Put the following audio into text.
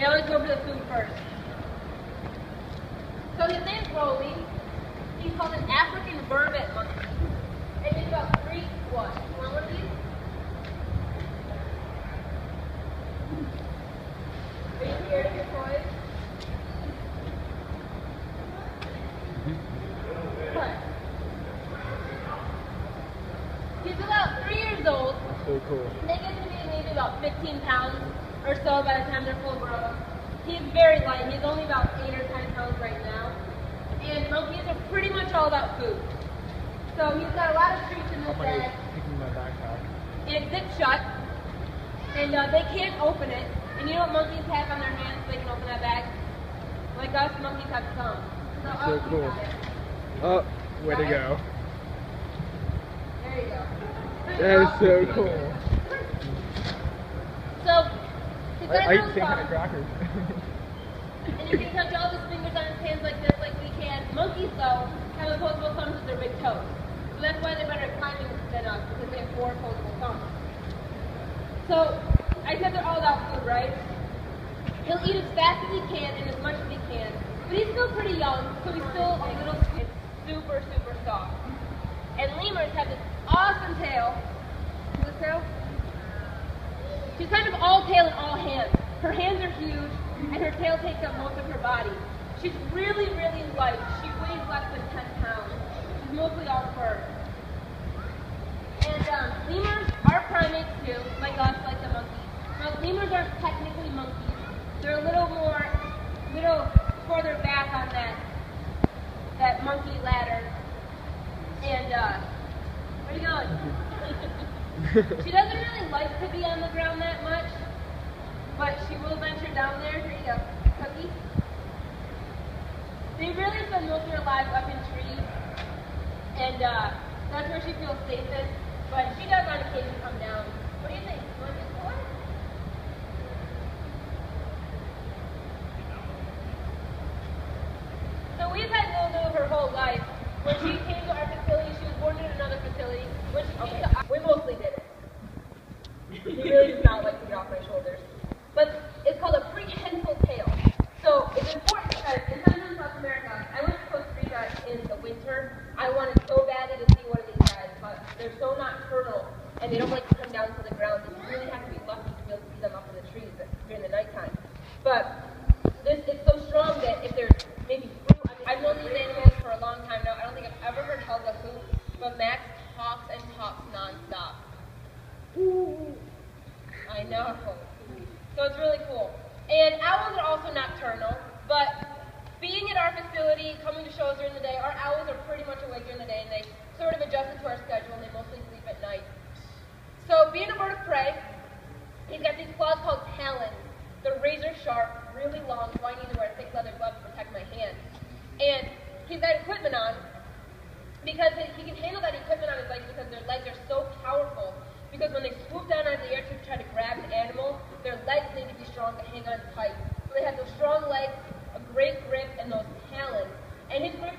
They always go for the food first. So his name's Rolly. He's called an African vervet monkey. And he's about 3 what? You want one of these? Are you scared of your toys? What? He's about 3 years old. That's so cool. They get to be maybe about 15 pounds or so by the time they're full grown. He's very light. He's only about 8 or 10 pounds right now. And monkeys are pretty much all about food. So he's got a lot of treats in this bag. Taking my backpack. And it zips shut. And they can't open it. And you know what monkeys have on their hands so they can open that bag? Like us, monkeys have thumbs. So cool. Oh, way to go. There you go. That is so cool. So, he's got I his eat own same kind thumb. of crackers. And you can touch all his fingers on his hands like this, like we can. Monkeys, though, have opposable thumbs with their big toes. So that's why they're better at climbing than us, because they have 4 opposable thumbs. So, I said they're all about food, right? He'll eat as fast as he can and as much as he can. But he's still pretty young, so he's still a little, it's super, super soft. And lemurs have this awesome tail. See this tail? She's kind of all tail and all hands. Her hands are huge, and her tail takes up most of her body. She's really, really light. She weighs less than 10 pounds. She's mostly all fur. And lemurs are primates too, like us, like the monkeys. Now, lemurs aren't technically monkeys. They're a little further back on that monkey ladder. And where are you going? She doesn't really like to be on the ground that much, but she will venture down there. Here you go, Cookie. They really spend most of their lives up in trees, and that's where she feels safest. But she does on occasion come down. What do you think? You want this one? So we've had Lulu her whole life. When she came to our facility, she was born in another facility. When she came to us, we mostly did it. He really does not like to get off my shoulders. But it's called a prehensile tail. So it's important because in South America, I went to Costa Rica in the winter. I wanted so badly to see one of these guys, but they're so nocturnal and they don't like to come down to the ground. So you really have to be lucky to be able to see them up in the trees during the nighttime. But it's so strong that if there's maybe I've known these animals for a long time now. I don't think I've ever heard Helga hoot, but Max talks and talks nonstop. Ooh. I know. So it's really cool. And owls are also nocturnal, but being at our facility, coming to shows during the day, our owls are pretty much awake during the day, and they sort of adjusted to our schedule, and they mostly sleep at night. So being a bird of prey, he's got these claws called talons. They're razor sharp, really long, so I need to wear thick leather gloves to protect my hands. And he's got equipment on because he can handle that equipment on his legs because their legs are so powerful. Because when they swoop down out of the air to try to grab an animal, their legs need to be strong to hang on tight. So they have those strong legs, a great grip, and those talons. And his grip